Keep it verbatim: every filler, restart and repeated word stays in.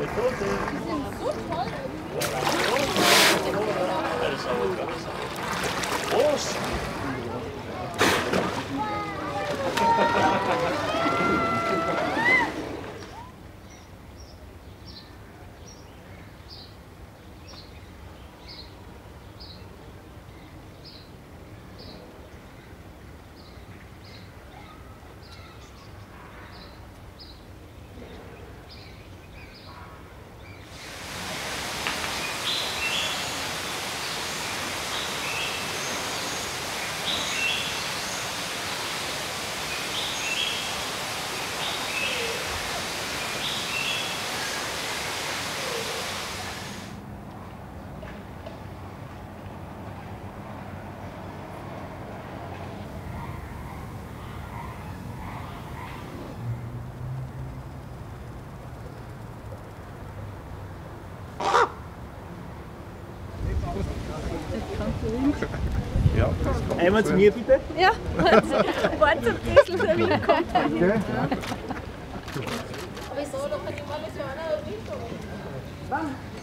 sind so toll. Prost! Ja. Einmal zu mir bitte. Ja, warte, bis er wieder kommt. Okay. Aber ich soll doch nicht mal so einer Richtung.